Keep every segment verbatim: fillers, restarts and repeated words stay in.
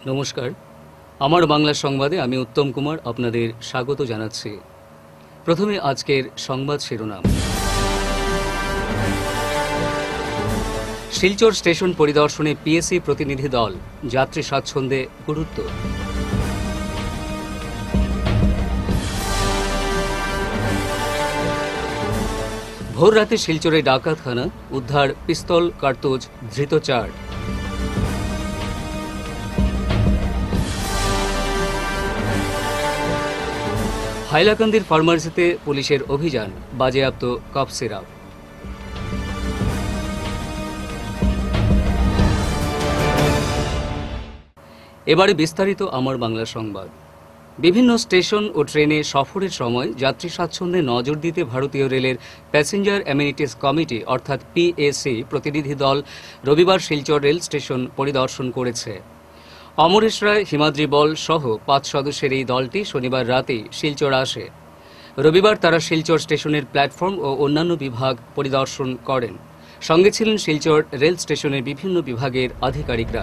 নমস্কার, আমার বাংলা সংবাদে আমি উত্তম কুমার আপনাদের স্বাগত জানাচ্ছি। প্রথমে আজকের সংবাদ শিরোনাম। শিলচর স্টেশন পরিদর্শনে পিএসসি প্রতিনিধি দল, যাত্রী স্বাচ্ছন্দ্যে গুরুত্ব। ভোর রাতে শিলচরে ডাকাতখানা, উদ্ধার পিস্তল, কার্তুজ, ধৃত চার। হাইলাকান্দির ফার্মাসিতে পুলিশের অভিযান, বাজেয়াপ্ত কফ সিরাপ। এবারে বিস্তারিত আমার বাংলা সংবাদ। বিভিন্ন স্টেশন ও ট্রেনে সফরের সময় যাত্রী স্বাচ্ছন্দ্যে নজর দিতে ভারতীয় রেলের প্যাসেঞ্জার অ্যামেনিটিস কমিটি অর্থাৎ পিএসি প্রতিনিধি দল রবিবার শিলচর রেল স্টেশন পরিদর্শন করেছে। অমরেশ রায়, হিমাদ্রি বল সহ পাঁচ সদস্যের এই দলটি শনিবার রাতেই শিলচর আসে। রবিবার তারা শিলচর স্টেশনের প্ল্যাটফর্ম ও অন্যান্য বিভাগ পরিদর্শন করেন। সঙ্গে ছিলেন শিলচর রেল স্টেশনের বিভিন্ন বিভাগের আধিকারিকরা।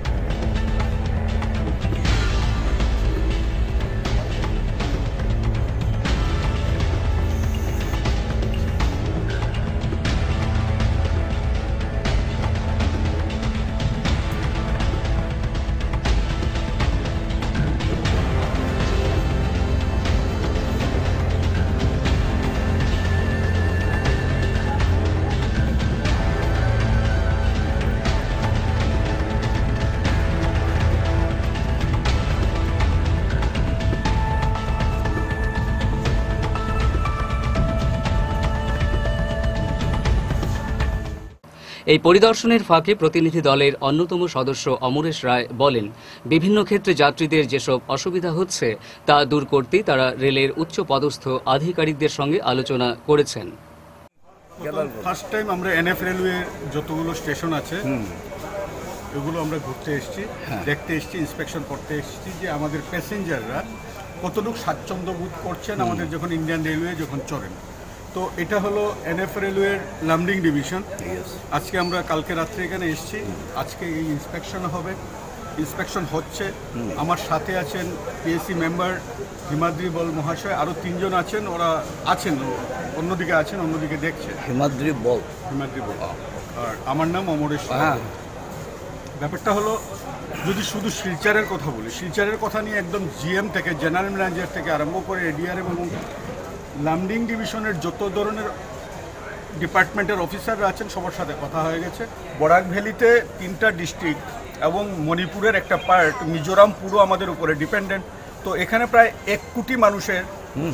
এই পরিদর্শনের ফাঁকে প্রতিনিধি দলের অন্যতম সদস্য অমরেশ রায় বলেন, বিভিন্ন ক্ষেত্রে যাত্রীদের যেসব অসুবিধা হচ্ছে তা দূর করতে তারা রেলের উচ্চ পদস্থ আধিকারিকদের সঙ্গে আলোচনা করেছেন। ফার্স্ট টাইম আমরা এনএফ রেলওয়ে যতগুলো স্টেশন আছে এগুলো আমরা ঘুরতে এসেছি, দেখতে এসেছি, ইন্সপেকশন করতে এসেছি যে আমাদের প্যাসেঞ্জাররা কতটুকু স্বাচ্ছন্দ্য বোধ করছেন আমাদের যখন ইন্ডিয়ান রেলওয়ে যখন চড়েন। তো এটা হলো এনএফ রেলওয়ের লামডিং ডিভিশন। আজকে আমরা কালকে রাত্রে এখানে এসেছি, আজকে এই ইন্সপেকশন হবে, ইন্সপেকশন হচ্ছে। আমার সাথে আছেন পিএসসি মেম্বার হিমাদ্রি বল মহাশয়, আরও তিনজন আছেন, ওরা আছেন অন্যদিকে আছেন, অন্যদিকে দেখছেন। হিমাদ্রি বল হিমাদ্রি বল আর আমার নাম অমরেশ। ব্যাপারটা হলো, যদি শুধু শিলচরের কথা বলি, শিলচরের কথা নিয়ে একদম জিএম থেকে জেনারেল ম্যানেজার থেকে আরম্ভ করে এডিআরএম এবং লামডিং ডিভিশনের যত ধরনের ডিপার্টমেন্টের অফিসাররা আছেন সবার সাথে কথা হয়ে গেছে। বরাক ভ্যালিতে তিনটা ডিস্ট্রিক্ট এবং মণিপুরের একটা পার্ট, মিজোরাম পুরো আমাদের উপরে ডিপেন্ডেন্ট। তো এখানে প্রায় এক কোটি মানুষের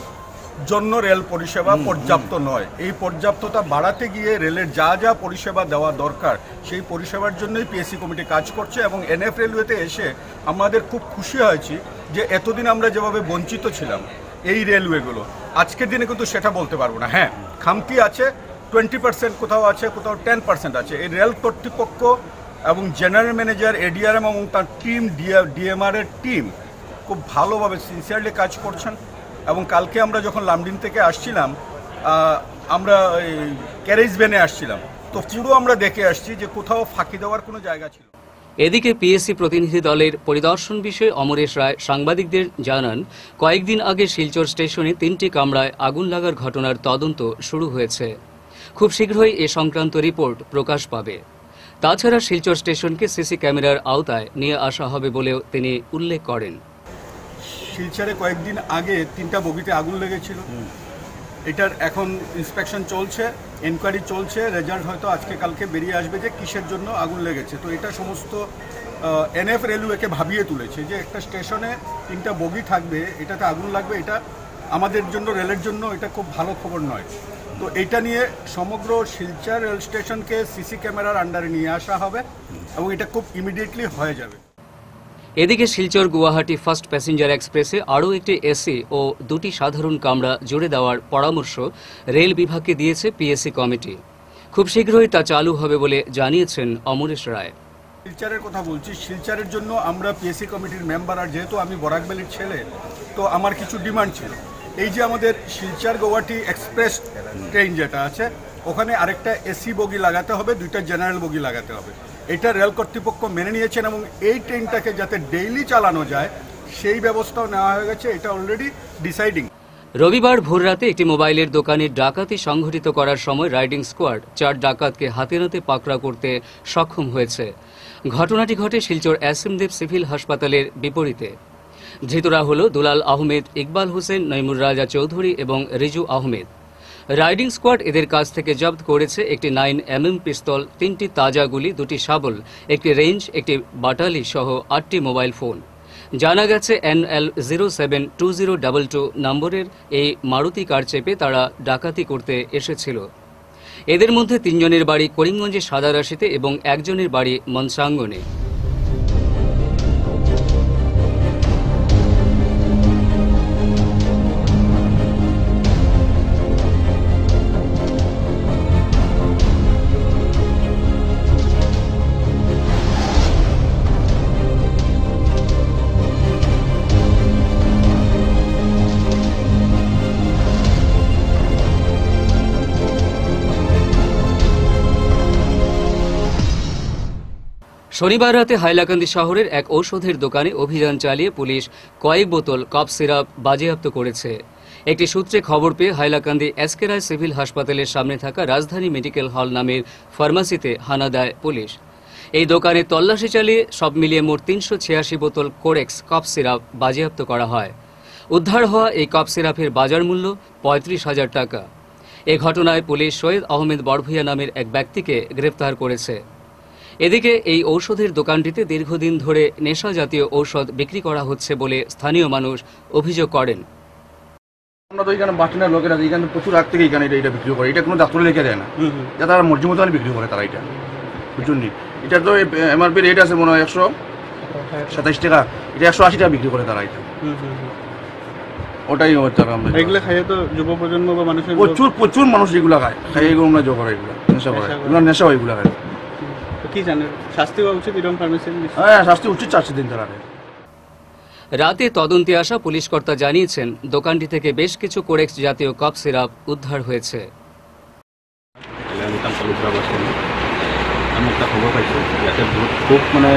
জন্য রেল পরিষেবা পর্যাপ্ত নয়। এই পর্যাপ্ততা বাড়াতে গিয়ে রেলের যা যা পরিষেবা দেওয়া দরকার সেই পরিষেবার জন্যই পিএসসি কমিটি কাজ করছে। এবং এনএফ রেলওয়েতে এসে আমাদের খুব খুশি হয়েছি যে এতদিন আমরা যেভাবে বঞ্চিত ছিলাম এই রেলওয়েগুলো, আজকের দিনে কিন্তু সেটা বলতে পারবো না। হ্যাঁ, খামতি আছে, টোয়েন্টি পার্সেন্ট কোথাও আছে, কোথাও টেন পার্সেন্ট আছে। এই রেল কর্তৃপক্ষ এবং জেনারেল ম্যানেজার, এডিআরএম এবং তার টিম, ডিএমআর এর টিম খুব ভালোভাবে সিনসিয়ারলি কাজ করছেন। এবং কালকে আমরা যখন লামডিং থেকে আসছিলাম, আমরা ক্যারেজ ভ্যানে আসছিলাম, তো পুরো আমরা দেখে আসছি যে কোথাও ফাঁকি দেওয়ার কোনো জায়গা ছিল। এদিকে পিএসসি প্রতিনিধি দলের পরিদর্শন বিষয়ে অমরেশ রায় সাংবাদিকদের জানান, কয়েকদিন আগে শিলচর স্টেশনে তিনটি কামরায় আগুন লাগার ঘটনার তদন্ত শুরু হয়েছে। খুব শীঘ্রই এ সংক্রান্ত রিপোর্ট প্রকাশ পাবে। তাছাড়া শিলচর স্টেশনকে সিসি ক্যামেরার আওতায় নিয়ে আসা হবে বলেও তিনি উল্লেখ করেন। শিলচরে কয়েকদিন আগে তিনটা বগিতে আগুন লেগেছিল, এটার এখন ইন্সপেকশন চলছে, এনকোয়ারি চলছে, রেজাল্ট হয়তো আজকে কালকে বেরিয়ে আসবে যে কিসের জন্য আগুন লেগেছে। তো এটা সমস্ত এনএফ রেলওয়েকে ভাবিয়ে তুলেছে যে একটা স্টেশনে তিনটা বগি থাকবে, এটাতে আগুন লাগবে, এটা আমাদের জন্য, রেলের জন্য এটা খুব ভালো খবর নয়। তো এটা নিয়ে সমগ্র শিলচর রেল স্টেশনকে সিসি ক্যামেরার আন্ডারে নিয়ে আসা হবে এবং এটা খুব ইমিডিয়েটলি হয়ে যাবে। এদিকে শিলচর গুয়াহাটি ফার্স্ট প্যাসেঞ্জার এক্সপ্রেসে আরও একটি এসি ও দুটি সাধারণ কামরা জুড়ে দেওয়ার পরামর্শ রেল বিভাগকে দিয়েছে পিএসসি কমিটি। খুব শীঘ্রই তা চালু হবে বলে জানিয়েছেন অমরেশ রায়। শিলচরের কথা বলছি, শিলচরের জন্য আমরা পিএসসি কমিটির মেম্বার, আর যেহেতু আমি বরাক ভ্যালির ছেলে, তো আমার কিছু ডিমান্ড ছিল। এই যে আমাদের শিলচর গুয়াহাটি এক্সপ্রেস ট্রেন যেটা আছে, ওখানে আরেকটা এসি বগি লাগাতে হবে, দুইটা জেনারেল বগি লাগাতে হবে। এটা রেল কর্তৃপক্ষ মেনে নিয়েছেন এবং এই ট্রেনটাকে যাতে ডেইলি চালানো যায় সেই ব্যবস্থাও নেওয়া হয়ে গেছে। এটা অলরেডি ডিসাইডিং। রবিবার ভোররাতে একটি মোবাইলের দোকানে ডাকাতি সংঘটিত করার সময় রাইডিং স্কোয়াড চার ডাকাতকে হাতে নাতে পাকড়া করতে সক্ষম হয়েছে। ঘটনাটি ঘটে শিলচর এসএমদেব সিভিল হাসপাতালের বিপরীতে। ধৃতরা হল দুলাল আহমেদ, ইকবাল হোসেন, নইমুর রাজা চৌধুরী এবং রিজু আহমেদ। রাইডিং স্কোয়াড এদের কাছ থেকে জব্দ করেছে একটি নাইন এম এম পিস্তল, তিনটি তাজা গুলি, দুটি শাবল, একটি রেঞ্জ, একটি বাটালি সহ আটটি মোবাইল ফোন। জানা গেছে N L zero seven two zero double two নম্বরের এই মারুতি কার চেপে তারা ডাকাতি করতে এসেছিল। এদের মধ্যে তিনজনের বাড়ি করিমগঞ্জের সাদারাশিতে এবং একজনের বাড়ি মনসাঙ্গনে। শনিবার রাতে হাইলাকান্দি শহরের এক ঔষধের দোকানে অভিযান চালিয়ে পুলিশ কয়েক বোতল কফ সিরাপ বাজেয়াপ্ত করেছে। একটি সূত্রে খবর পেয়ে হাইলাকান্দি এসকে রায় সিভিল হাসপাতালের সামনে থাকা রাজধানী মেডিকেল হল নামের ফার্মাসিতে হানা দেয় পুলিশ। এই দোকানে তল্লাশি চালিয়ে সব মিলিয়ে মোট তিনশো ছিয়াশি বোতল কোরেক্স কফ সিরাপ বাজেয়াপ্ত করা হয়। উদ্ধার হওয়া এই কফ সিরাপের বাজার মূল্য পঁয়ত্রিশ হাজার টাকা। এ ঘটনায় পুলিশ সৈয়দ আহমেদ বড়ভূয়া নামের এক ব্যক্তিকে গ্রেফতার করেছে। এদিকে এই ঔষধের দোকানটিতে দীর্ঘদিন ধরে নেশা জাতীয় ঔষধ বিক্রি করা হচ্ছে বলে স্থানীয় মানুষ অভিযোগ করেন। আমরা তো এখানে বাস স্ট্যান্ডের লোকেরা এখানে প্রচুর আগ থেকে এখানে এটা বিক্রি করে, এটা কোনো ডাক্তার লেখা দেয় না, যা তারা মর্জি মতো বিক্রি করে তারা। এটা বুঝুন নি, এটা তো এমআরপি রেট আছে মনে হয় একশো সাতাইশ টাকা, এটা একশো আশি টাকা বিক্রি করে তারা। এটা ওটাই তারা আমরা এগুলো খাইয়ে তো যুব প্রজন্ম বা মানুষের প্রচুর প্রচুর মানুষ এগুলো খায়, খাই এগুলো আমরা জো করে, এগুলো নেশা করে, এগুলো নেশা হয় এগুলো খায়। কি জানেন শাস্তি হওয়া উচিত এরকম ফার্মেসি? হ্যাঁ, শাস্তি উচিত, চারশো দিন তারা। রাতে তদন্তে আসা পুলিশ কর্তা জানিয়েছেন দোকানটি থেকে বেশ কিছু কোরেক্স জাতীয় কফ সিরাপ উদ্ধার হয়েছে। আমি একটা খবর পাইছি ইয়াতে বহুত খুব মানে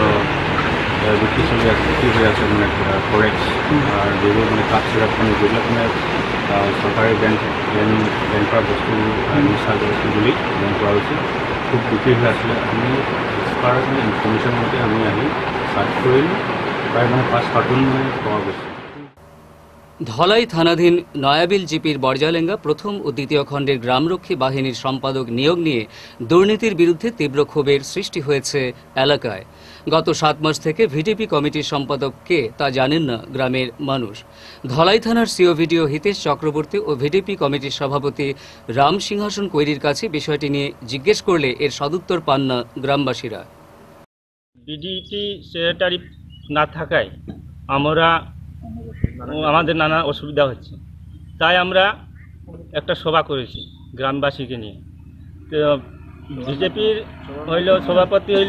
বিক্রি চলি আছে, বিক্রি হয়ে আছে মানে কোরেক্স আর যেগুলো মানে কাপ সিরাপ মানে যেগুলো মানে সরকারি ব্যাংক ব্যাংক করা বস্তু নিশা বস্তুগুলি ব্যাংক করা হয়েছে, খুব বিক্রি হয়ে আসলে আমি এক্সপার্ট ইনফরমেশন মতে আমি আহি সার্চ করিল, প্রায় মানে পাঁচ কার্টুন মানে পাওয়া গেছে। ধলাই থানাধীন নয়াবিল জিপির বরজালেঙ্গা প্রথম ও দ্বিতীয় খণ্ডের গ্রামরক্ষী বাহিনীর সম্পাদক নিয়োগ নিয়ে দুর্নীতির বিরুদ্ধে তীব্র ক্ষোভের সৃষ্টি হয়েছে এলাকায়। গত সাত মাস থেকে ভিডিপি কমিটির সম্পাদক কে তা জানেন না গ্রামের মানুষ। ধলাই থানার সিও ভিডিও হিতেশ চক্রবর্তী ও ভিডিপি কমিটির সভাপতি রাম সিংহাসন কৈরির কাছে বিষয়টি নিয়ে জিজ্ঞেস করলে এর সদুত্তর পান না গ্রামবাসীরা। ভিডিপি সেক্রেটারি না থাকায় আমরা আমাদের নানা অসুবিধা হচ্ছে, তাই আমরা একটা সভা করেছি গ্রামবাসীকে নিয়ে। তো বিজেপির হইল সভাপতি হইল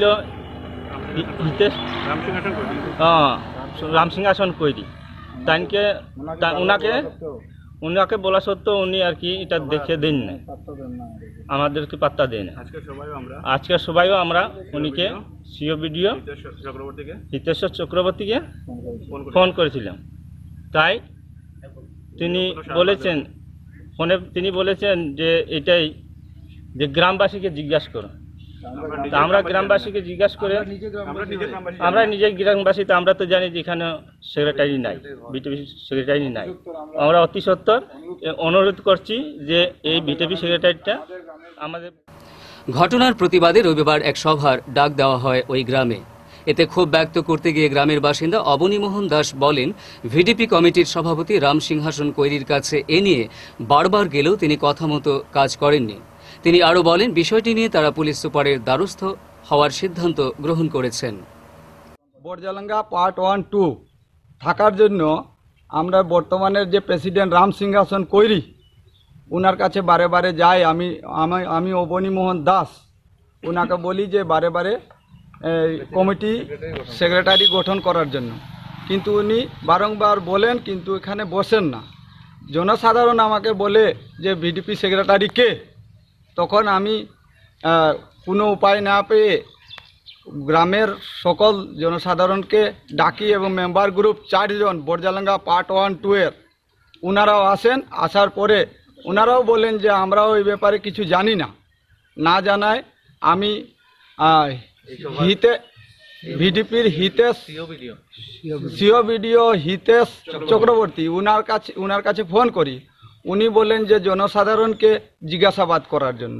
হিতেশ হ্যাঁ রাম সিংহাসন কৈরি, তাইকে ওনাকে ওনাকে বলা সত্ত্বেও উনি আর কি এটা দেখে দেন না, আমাদেরকে পাত্তা দেয় না। আজকের সবাইও আমরা উনিকে সিও ভিডিও হিতেশ্বর চক্রবর্তীকে ফোন করেছিলাম, তাই তিনি বলেছেন ফোনে তিনি বলেছেন যে এটাই যে গ্রামবাসীকে জিজ্ঞাসা করো। তা আমরা গ্রামবাসীকে জিজ্ঞাসা করে আমরা নিজের গ্রামবাসী, তো আমরা তো জানি যে এখানে সেক্রেটারি নাই, বিটিপি সেক্রেটারি নাই। আমরা অতি সত্বর অনুরোধ করছি যে এই বিটিপি সেক্রেটারিটা আমাদের। ঘটনার প্রতিবাদে রবিবার এক সভার ডাক দেওয়া হয় ওই গ্রামে। এতে ক্ষোভ ব্যক্ত করতে গিয়ে গ্রামের বাসিন্দা অবনীমোহন দাস বলেন, ভিডিপি কমিটির সভাপতি রাম সিংহাসন কৈরির কাছে এ নিয়ে বারবার গেলেও তিনি কথা মতো কাজ করেননি। তিনি আরও বলেন, বিষয়টি নিয়ে তারা পুলিশ সুপারের দ্বারস্থ হওয়ার সিদ্ধান্ত গ্রহণ করেছেন। বরজালেঙ্গা পার্ট ওয়ান টু থাকার জন্য আমরা বর্তমানের যে প্রেসিডেন্ট রাম সিংহাসন কৈরি ওনার কাছে বারে বারে যাই। আমি আমি আমি অবনীমোহন দাস ওনাকে বলি যে বারে বারে কমিটি সেক্রেটারি গঠন করার জন্য, কিন্তু উনি বারংবার বলেন কিন্তু এখানে বসেন না। জনসাধারণ আমাকে বলে যে ভিডিপি সেক্রেটারি কে, তখন আমি কোনো উপায় না পেয়ে গ্রামের সকল জনসাধারণকে ডাকি এবং মেম্বার গ্রুপ চারজন বড়জালাঙ্গা পার্ট ওয়ান টু এর ওনারাও আসেন। আসার পরে ওনারাও বলেন যে আমরাও এই ব্যাপারে কিছু জানি না, না জানায় আমি হিতে ভিডিপির হিতেশ সিও ভিডিও হিতেশ চক্রবর্তী উনার কাছে উনার কাছে ফোন করি। উনি বলেন যে জনসাধারণকে জিজ্ঞাসাবাদ করার জন্য।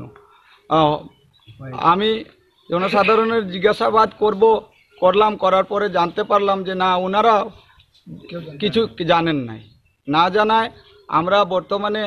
আমি জনসাধারণের জিজ্ঞাসাবাদ করব করলাম করার পরে জানতে পারলাম যে না, ওনারা কিছু জানেন নাই। না জানায় আমরা বর্তমানে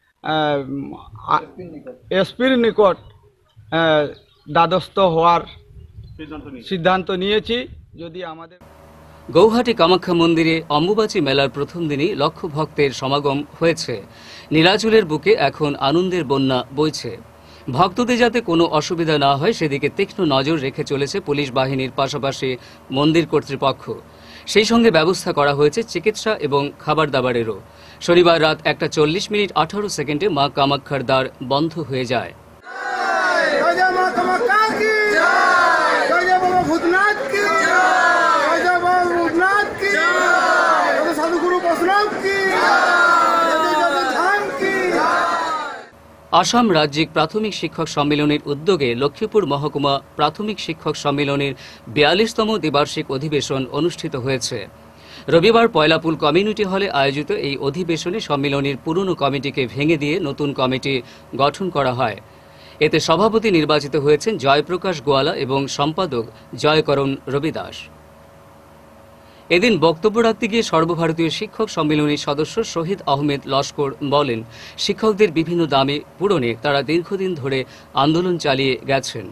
এসপির নিকট দ্বাদস্থ হওয়ার সিদ্ধান্ত নিয়েছি। যদি আমাদের গৌহাটি কামাখ্যা মন্দিরে অম্বুবাচী মেলার প্রথম দিনই লক্ষ ভক্তের সমাগম হয়েছে। নীলাচলের বুকে এখন আনন্দের বন্যা বইছে। ভক্তদের যাতে কোনো অসুবিধা না হয় সেদিকে তীক্ষ্ণ নজর রেখে চলেছে পুলিশ বাহিনীর পাশাপাশি মন্দির কর্তৃপক্ষ। সেই সঙ্গে ব্যবস্থা করা হয়েছে চিকিৎসা এবং খাবার দাবারেরও। শনিবার রাত একটা চল্লিশ মিনিট আঠারো সেকেন্ডে মা কামাখ্যার দ্বার বন্ধ হয়ে যায়। আসাম রাজ্যিক প্রাথমিক শিক্ষক সম্মেলনের উদ্যোগে লক্ষ্মীপুর মহকুমা প্রাথমিক শিক্ষক সম্মেলনের বিয়াল্লিশতম দ্বিবার্ষিক অধিবেশন অনুষ্ঠিত হয়েছে। রবিবার পয়লাপুল কমিউনিটি হলে আয়োজিত এই অধিবেশনে সম্মেলনের পুরনো কমিটিকে ভেঙে দিয়ে নতুন কমিটি গঠন করা হয়। এতে সভাপতি নির্বাচিত হয়েছেন জয়প্রকাশ গোয়ালা এবং সম্পাদক জয়করণ রবিদাস। এদিন বক্তব্য রাখতে গিয়ে সর্বভারতীয় শিক্ষক সম্মেলনের সদস্য শহীদ আহমেদ লস্কর বলেন, শিক্ষকদের বিভিন্ন দাবি পূরণে তারা দীর্ঘদিন ধরে আন্দোলন চালিয়ে গেছেন।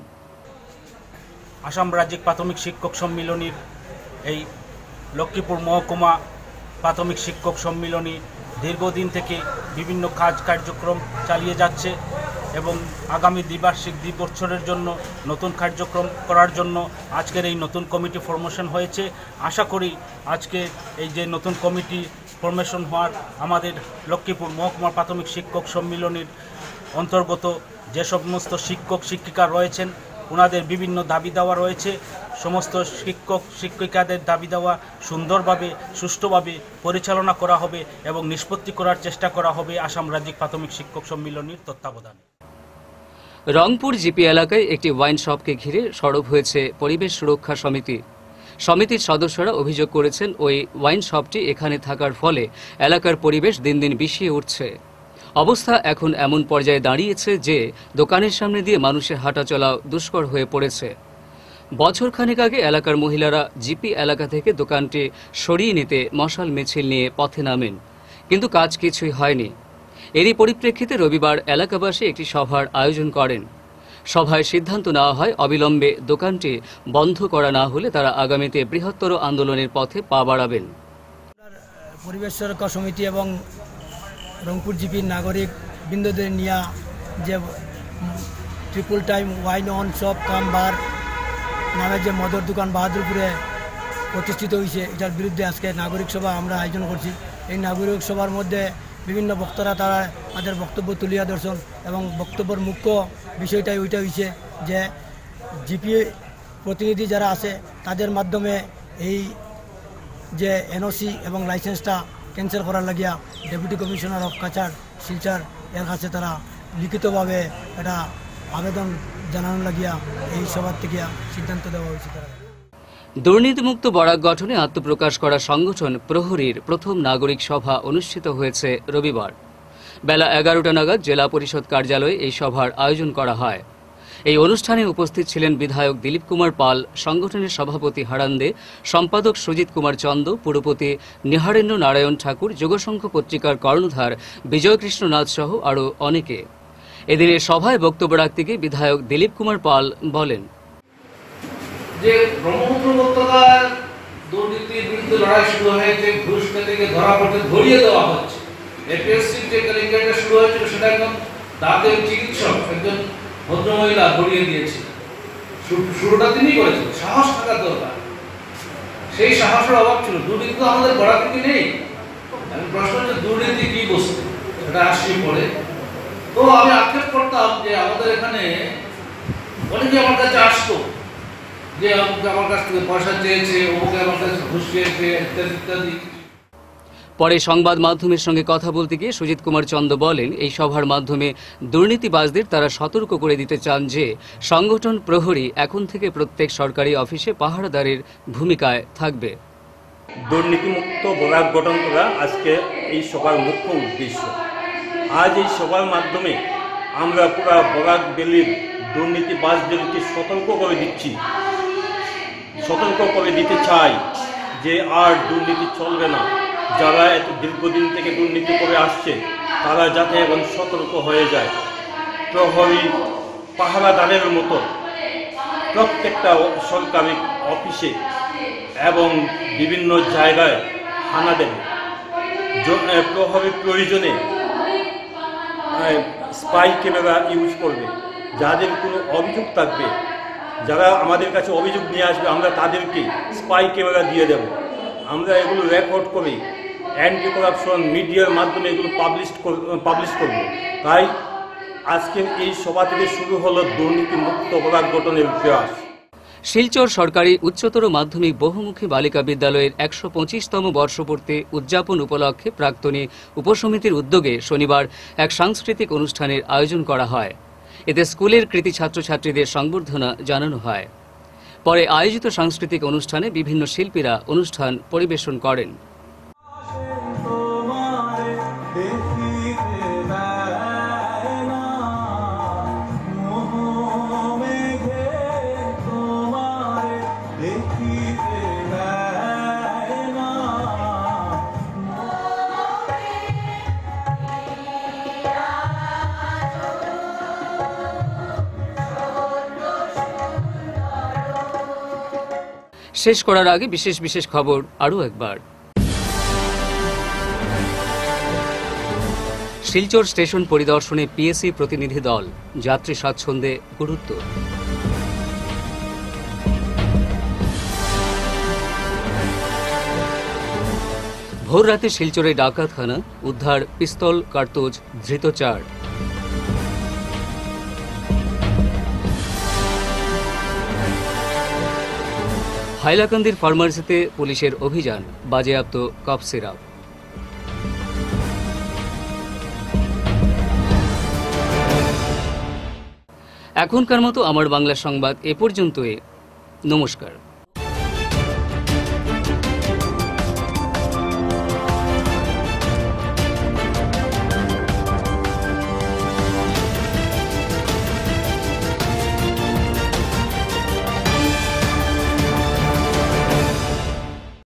আসাম রাজ্যিক প্রাথমিক শিক্ষক সম্মিলনীর এই লক্ষ্মীপুর মহকুমা প্রাথমিক শিক্ষক সম্মিলনী দীর্ঘদিন থেকে বিভিন্ন কাজ কার্যক্রম চালিয়ে যাচ্ছে এবং আগামী দ্বিবার্ষিক দুই বছরের জন্য নতুন কার্যক্রম করার জন্য আজকের এই নতুন কমিটি ফরমেশন হয়েছে। আশা করি আজকে এই যে নতুন কমিটি ফরমেশন হওয়ার আমাদের লক্ষ্মীপুর মহকুমা প্রাথমিক শিক্ষক সম্মিলনীর অন্তর্গত যে সমস্ত শিক্ষক শিক্ষিকা রয়েছেন ওনাদের বিভিন্ন দাবি দেওয়া রয়েছে, সমস্ত শিক্ষক শিক্ষিকাদের দাবি দেওয়া সুন্দরভাবে সুষ্ঠুভাবে পরিচালনা করা হবে এবং নিষ্পত্তি করার চেষ্টা করা হবে আসাম রাজ্যিক প্রাথমিক শিক্ষক সম্মিলনীর তত্ত্বাবধানে। রংপুর জিপি এলাকায় একটি ওয়াইন শপকে ঘিরে সরব হয়েছে পরিবেশ সুরক্ষা সমিতি। সমিতির সদস্যরা অভিযোগ করেছেন ওই ওয়াইন শপটি এখানে থাকার ফলে এলাকার পরিবেশ দিন দিন বিষিয়ে উঠছে। অবস্থা এখন এমন পর্যায়ে দাঁড়িয়েছে যে দোকানের সামনে দিয়ে মানুষের হাঁটাচলা দুষ্কর হয়ে পড়েছে। বছর খানেক আগে এলাকার মহিলারা জিপি এলাকা থেকে দোকানটি সরিয়ে নিতে মশাল মিছিল নিয়ে পথে নামেন, কিন্তু কাজ কিছুই হয়নি। এরই পরিপ্রেক্ষিতে রবিবার এলাকাবাসী একটি সভার আয়োজন করেন। সভায় সিদ্ধান্ত নেওয়া হয় অবিলম্বে দোকানটি বন্ধ করা না হলে তারা আগামীতে বৃহত্তর আন্দোলনের পথে পা বাড়াবেন। পরিবেশ সুরক্ষা সমিতি এবং রংপুর জিপির নাগরিক বৃন্দদের নিয়ে যে triple time wine on shop cum bar নামের যে মদের দোকান বাহাদুরপুরে প্রতিষ্ঠিত হয়েছে, এটার বিরুদ্ধে আজকে নাগরিক সভা আমরা আয়োজন করছি। এই নাগরিক সভার মধ্যে বিভিন্ন বক্তারা তারা তাদের বক্তব্য তুলিয়া ধরছেন এবং বক্তব্যের মুখ্য বিষয়টাই ওইটা হয়েছে যে জিপি প্রতিনিধি যারা আছে তাদের মাধ্যমে এই যে এনওসি এবং লাইসেন্সটা ক্যান্সেল করার লাগিয়া deputy commissioner of Cachar Silchar এর কাছে তারা লিখিতভাবে এটা আবেদন জানানো লাগিয়া এই সভার থেকে সিদ্ধান্ত দেওয়া হয়েছে। তারা দুর্নীতিমুক্ত বরাক গঠনে আত্মপ্রকাশ করা সংগঠন প্রহরীর প্রথম নাগরিক সভা অনুষ্ঠিত হয়েছে রবিবার। বেলা এগারোটা নাগাদ জেলা পরিষদ কার্যালয়ে এই সভার আয়োজন করা হয়। এই অনুষ্ঠানে উপস্থিত ছিলেন বিধায়ক দিলীপ কুমার পাল, সংগঠনের সভাপতি হারান্দে, সম্পাদক সুজিত কুমার চন্দ, পুরপতি নিহারেন্দ্র নারায়ণ ঠাকুর, যুগসংঘ পত্রিকার কর্ণধার বিজয়কৃষ্ণ নাথ সহ আরও অনেকে। এদিনের সভায় বক্তব্য রাখতে গিয়ে বিধায়ক দিলীপ কুমার পাল বলেন, যে ব্রহ্মপুত্র উপত্যকার দুর্নীতির বিরুদ্ধে লড়াই শুরু হয়েছে, ঘুষ থেকে ধরা পড়তে ধরিয়ে দেওয়া হচ্ছে। এপিএসসি যে কেলেঙ্কারিটা শুরু হয়েছিল সেটা একদম দাঁতের চিকিৎসক একজন ভদ্রমহিলা ধরিয়ে দিয়েছে। শুরুটা তিনি করেছেন, সাহস থাকার দরকার। সেই সাহসের অভাব ছিল। দুর্নীতি তো আমাদের বড়া থেকে নেই। আমি প্রশ্ন হচ্ছে দুর্নীতি কি বস্তু, সেটা আসি পড়ে। তো আমি আক্ষেপ করতাম যে আমাদের এখানে অনেকে আমার কাছে আসতো যে অমুকে আমার কাছ থেকে পয়সা চেয়েছে, অমুকে আমার কাছে ঘুষ চেয়েছে, ইত্যাদি ইত্যাদি। পরে সংবাদ মাধ্যমের সঙ্গে কথা বলতে গিয়ে সুজিত কুমার চন্দ বলেন, এই সভার মাধ্যমে দুর্নীতিবাজদের তারা সতর্ক করে দিতে চান যে সংগঠন প্রহরী এখন থেকে প্রত্যেক সরকারি অফিসে পাহারাদারের ভূমিকায় থাকবে। দুর্নীতিমুক্ত বরাক গঠন করা আজকে এই সভার মুখ্য উদ্দেশ্য। আজ এই সভার মাধ্যমে আমরা পুরা বরাক ভ্যালির দুর্নীতিবাজদেরকে সতর্ক করে দিচ্ছি, সতর্ক করে দিতে চাই যে আর দুর্নীতি চলবে না। যারা এত দীর্ঘদিন থেকে দুর্নীতি করে আসছে তারা যাতে এখন সতর্ক হয়ে যায়। প্রহরী পাহারাদারের মতো প্রত্যেকটা সরকারি অফিসে এবং বিভিন্ন জায়গায় হানা দেবে। প্রহরী প্রয়োজনে স্পাই ক্যামেরা ইউজ করবে। যাদের কোনো অভিযোগ থাকবে, যারা আমাদের কাছে অভিযোগ নিয়ে আসবে, আমরা তাদেরকে স্পাই ক্যামেরা দিয়ে দেব। আমরা এগুলো রেকর্ড করি, অ্যান্টি করাপশন মিডিয়ার মাধ্যমে এগুলো পাবলিশ পাবলিশ করব। তাই আজকের এই সভা থেকে শুরু হলো দুর্নীতিমুক্ত বরাক গঠনের প্রয়াস। শিলচর সরকারি উচ্চতর মাধ্যমিক বহুমুখী বালিকা বিদ্যালয়ের একশো পঁচিশতম বর্ষপূর্তি উদযাপন উপলক্ষে প্রাক্তনী উপসমিতির উদ্যোগে শনিবার এক সাংস্কৃতিক অনুষ্ঠানের আয়োজন করা হয়। এতে স্কুলের কৃতী ছাত্রছাত্রীদের সংবর্ধনা জানানো হয়। পরে আয়োজিত সাংস্কৃতিক অনুষ্ঠানে বিভিন্ন শিল্পীরা অনুষ্ঠান পরিবেশন করেন। শেষ করার আগে বিশেষ বিশেষ খবর আরও একবার। শিলচর স্টেশন পরিদর্শনে পিএসসি প্রতিনিধি দল, যাত্রী স্বাচ্ছন্দ্যে গুরুত্ব। ভোর রাতে শিলচরে ডাকাতখানা, উদ্ধার পিস্তল, কার্তুজ, ধৃত চার। হাইলাকান্দির ফার্মাসিতে পুলিশের অভিযান, বাজেয়াপ্ত কফ সিরাপ। এখনকার মতো আমার বাংলা সংবাদ এ পর্যন্তই। নমস্কার।